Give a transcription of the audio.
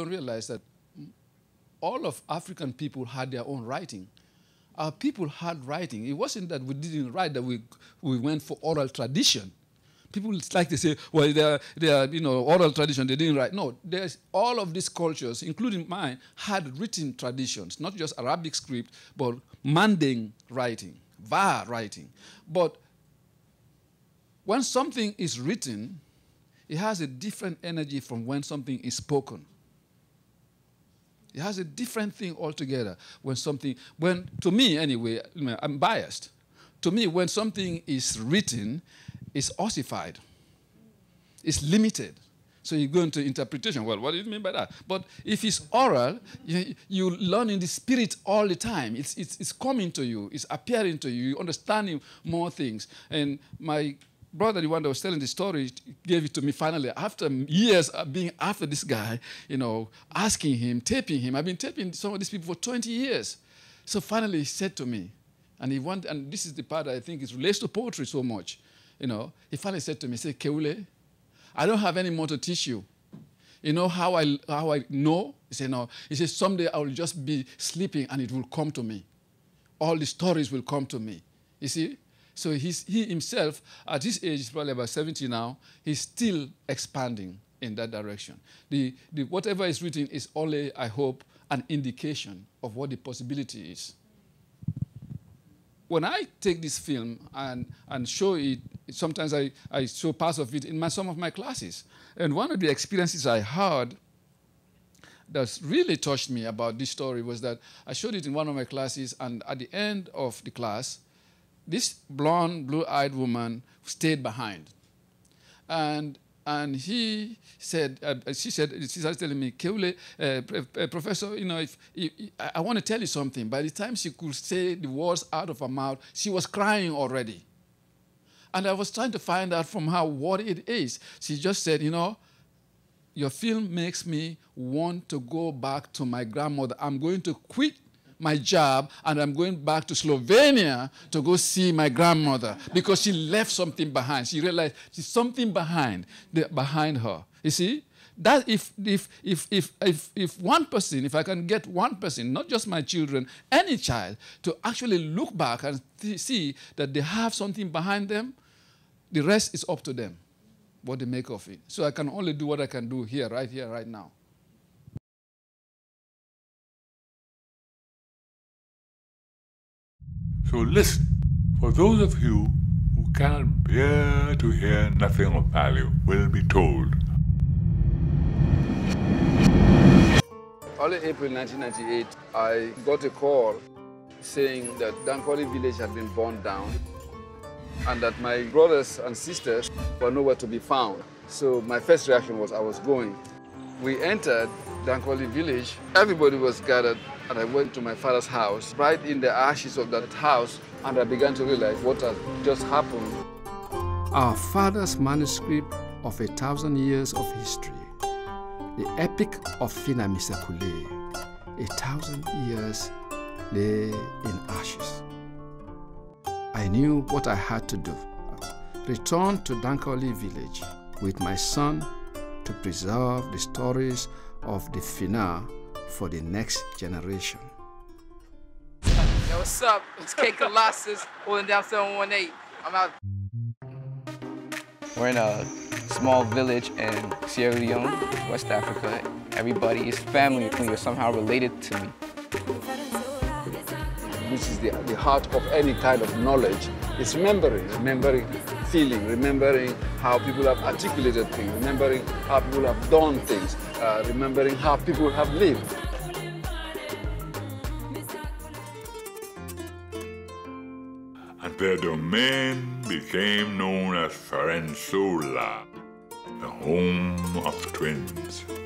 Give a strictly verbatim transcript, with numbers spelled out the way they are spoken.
don't realize that all of African people had their own writing. Our people had writing. It wasn't that we didn't write, that we, we went for oral tradition. People like to say, well, they are, they are, you know, oral tradition, they didn't write. No, there's all of these cultures, including mine, had written traditions, not just Arabic script, but Manding writing, Va writing. But when something is written, it has a different energy from when something is spoken. It has a different thing altogether when something, when, to me anyway, I'm biased. To me, when something is written, it's ossified. It's limited. So you go into interpretation. Well, what do you mean by that? But if it's oral, you, you learn in the spirit all the time. It's, it's, it's coming to you. It's appearing to you. You're understanding more things. And my brother, the one that was telling the story, gave it to me finally after years of being after this guy, you know, asking him, taping him. I've been taping some of these people for twenty years. So finally he said to me, and he want, and this is the part that I think is relates to poetry so much, you know, he finally said to me, say, Kewulay, I don't have any more to teach you. You know how I, how I know? He said, no. He said, someday I will just be sleeping and it will come to me. All the stories will come to me. You see? So he's, he himself, at his age, he's probably about seventy now, he's still expanding in that direction. The, the, whatever is written is only, I hope, an indication of what the possibility is. When I take this film and, and show it, sometimes I, I show parts of it in my, some of my classes. And one of the experiences I had that really touched me about this story was that I showed it in one of my classes, and at the end of the class, this blonde, blue-eyed woman stayed behind. And, and he said, uh, she said, she started telling me, Kewulay, uh, uh, Professor, you know, if, if, I, I want to tell you something. By the time she could say the words out of her mouth, she was crying already. And I was trying to find out from her what it is. She just said, you know, your film makes me want to go back to my grandmother. I'm going to quit my job, and I'm going back to Slovenia to go see my grandmother because she left something behind. She realized there's something behind, the, behind her. You see? That if, if, if, if, if, if one person, if I can get one person, not just my children, any child, to actually look back and see that they have something behind them, the rest is up to them, what they make of it. So I can only do what I can do here, right here, right now. So listen, for those of you who cannot bear to hear nothing of value will be told. Early April nineteen ninety-eight, I got a call saying that Dankoli village had been burned down and that my brothers and sisters were nowhere to be found. So my first reaction was I was going. We entered Dankoli village. Everybody was gathered, and I went to my father's house, right in the ashes of that house, and I began to realize what had just happened. Our father's manuscript of a thousand years of history, the epic of Fina Misakule, a thousand years lay in ashes. I knew what I had to do. Return to Dankoli village with my son to preserve the stories of the Fina for the next generation. Yo, what's up? It's K Colossus, holding down seven one eight. I'm out. We're in a small village in Sierra Leone, West Africa. Everybody is family. You're somehow related to me. Which is the, the heart of any kind of knowledge. It's remembering, remembering feeling, remembering how people have articulated things, remembering how people have done things, uh, remembering how people have lived. And their domain became known as Fiorenzuola, the home of twins.